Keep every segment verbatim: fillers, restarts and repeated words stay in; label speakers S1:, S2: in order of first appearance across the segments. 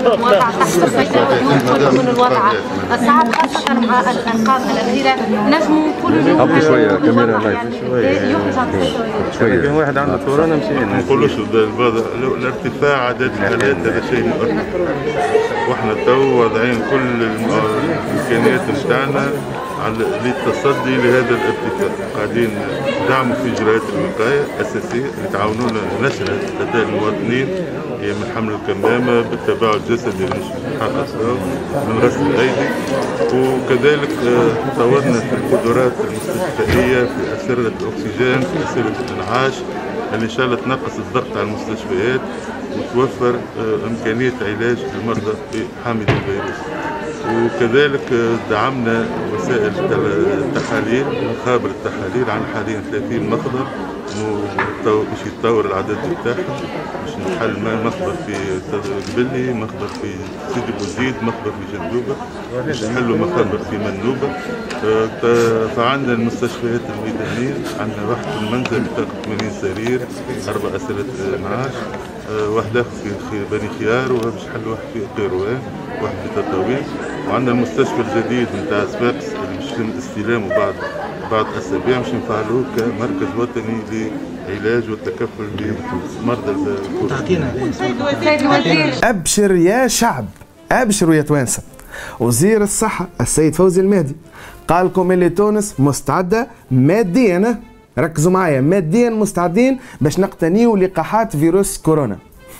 S1: الوضع تحت السيطرة واليوم كله من الوضع الصعب خاصة مع الأرقام الأخيرة نجموا كل يوم
S2: هبطوا شوية كاميرا لايف
S1: شوية
S2: شوية كان واحد عنده كورونا مشينا
S3: ما نقولوش الارتفاع عدد الحالات هذا شيء مؤثر، واحنا تو واضعين كل الامكانيات نتاعنا للتصدي لهذا الارتفاع، قاعدين ندعموا في اجراءات الوقايه الاساسيه اللي تعاونونا نشرها لدى المواطنين، هي من حمل الكمامه بالتباعد الجسدي اللي نحقق من غسل الايدي، وكذلك طورنا في القدرات المستشفائيه في اسره الاكسجين في اسره الانعاش اللي ان شاء الله تنقص الضغط على المستشفيات وتوفر امكانيه علاج المرضى بحامل الفيروس. وكذلك دعمنا وسائل التحاليل مخابر التحاليل، عن حاليا ثلاثين مخبر باش يتطور العدد بتاعهم، باش نحل مخبر في قبلي، مخبر في سيدي بوزيد، مخبر في جندوبه، باش نحلوا مخابر في منوبه. فعندنا المستشفيات الميدانيه، عندنا واحد في المنزل بطاقه ثمانين سرير، اربع اسره انعاش، واحد اخر في بني خيار، وباش نحل واحد في قيروان، واحد في تطاوين، وعندنا المستشفى الجديد نتاع صفاقس اللي باش يتم استلامه بعد بعد اسابيع باش نفعلوه كمركز وطني للعلاج والتكفل بمرضى الكورونا.
S4: ابشر يا شعب، ابشروا يا توانسه. وزير الصحه السيد فوزي المهدي قال لكم اللي تونس مستعده ماديا، ركزوا معايا، ماديا مستعدين باش نقتنيوا لقاحات فيروس كورونا.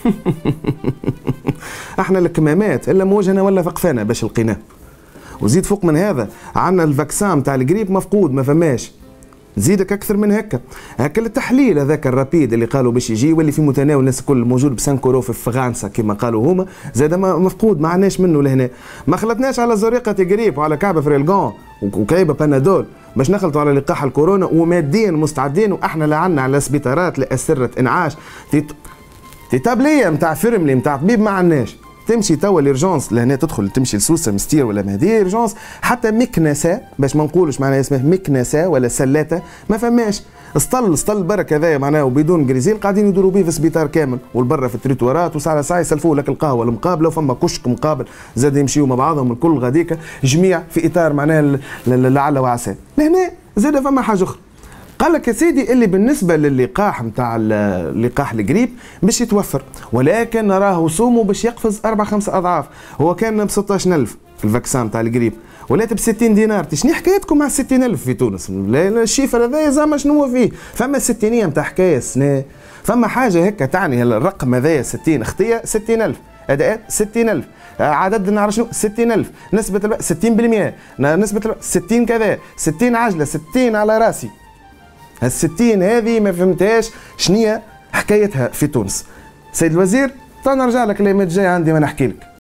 S4: احنا الكمامات الا موجهنا ولا فقفانا باش لقيناه. وزيد فوق من هذا عندنا الفاكسان تاع القريب مفقود ما فماش، زيدك اكثر من هكا. هكا التحليل هذاك الرابيد اللي قالوا باش يجي واللي في متناول الناس الكل موجود ب خمسة يورو في فرنسا كما قالوا هما، زاد مفقود ما عندناش منه لهنا. ما خلطناش على زريقه قريب وعلى كعبه فريلغون وكايبه بانادول باش نخلطوا على لقاح الكورونا، وماديا مستعدين، واحنا لا عندنا على سبيطارات لاسره انعاش تي تابليه نتاع فيرملي نتاع طبيب ما عندناش. تمشي توا ليرجونس لهنا، تدخل تمشي لسوسه مستير ولا مهديه ايرجونس، حتى مكنسه باش ما نقولوش معناها اسمه مكنسه ولا سلاته ما فماش. اسطل اسطل برك هذايا معناها وبدون غريزيل قاعدين يدوروا به في السبيطار كامل، والبرة في التريتوارات، وساعه ساعه يسلفوا لك القهوه المقابله، وفما كشك مقابل زاد يمشيوا مع بعضهم الكل غاديكا جميع في اطار معناها لعل وعسى. لهنا زاد فما حاجه اخرى، قال لك يا سيدي اللي بالنسبه للقاح نتاع اللقاح القريب باش يتوفر، ولكن نراه وسومه باش يقفز اربع خمسة اضعاف. هو كان ب ستة عشر ألف الفاكسان تاع القريب، ولات ب ستين دينار. شنو حكايتكم مع ستين ألف في تونس؟ الشيفر هذا زعما شنو هو فيه؟ فما ستينية نتاع حكايه سنه، فما حاجه هكا تعني الرقم هذايا ستين اختيه ستين ألف، اداءات ستين ألف، عدد نعرف شنو ستين ألف، نسبه البيع ستين بالمئة، نسبه البيع ستين كذا، ستين عجله، ستين على راسي. هالستين هذه ما فهمتهاش شنية حكايتها في تونس. سيد الوزير، تعال نرجع لك الايام الجايه عندي ما نحكي لك.